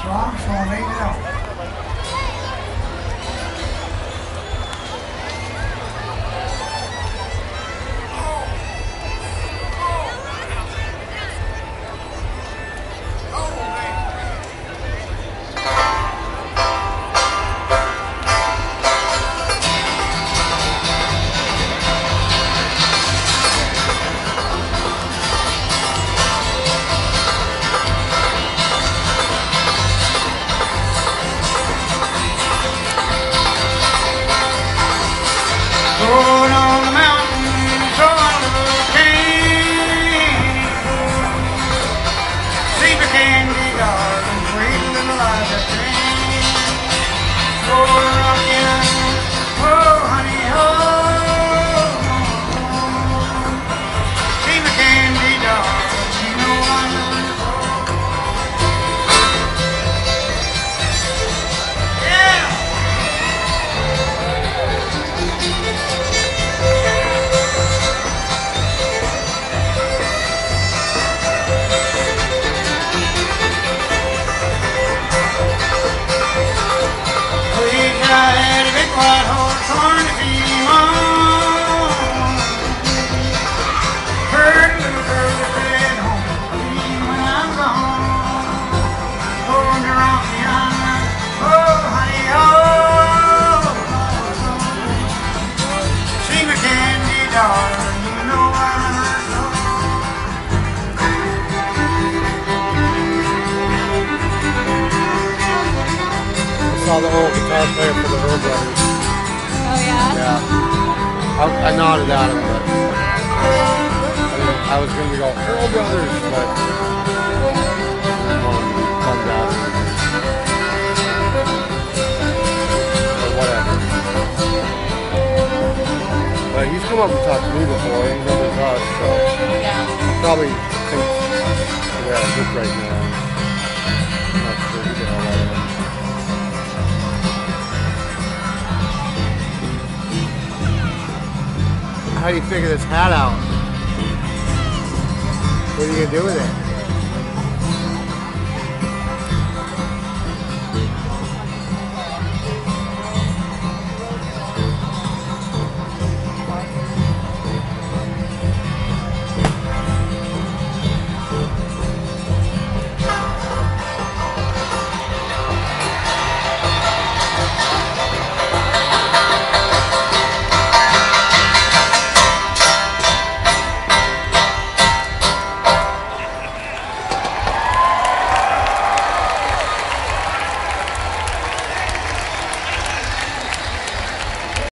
I'm just gonna leave it on. Going on the mountain, throwing a little cane. Sleep a candy darling, sweet little Liza train. Oh, rockin', oh, honey, oh. Sleep a candy darling, you know I love you. Yeah! I had a big white horse on the demon. Heard a little girl that said home when I'm gone. Oh, and you're on the island, oh, honey, oh. See my candy darling, you know I love her so. Saw the old guitar player for the Earl Brothers. Oh yeah? Yeah. I nodded at him, but I was going to go Earl Brothers, but bummed out. Or whatever. But he's come up and talked to me before. He knows us, so Yeah. probably thinks we're at a book right now. I'm not sure who the hell I am. How do you figure this hat out? What are you gonna do with it?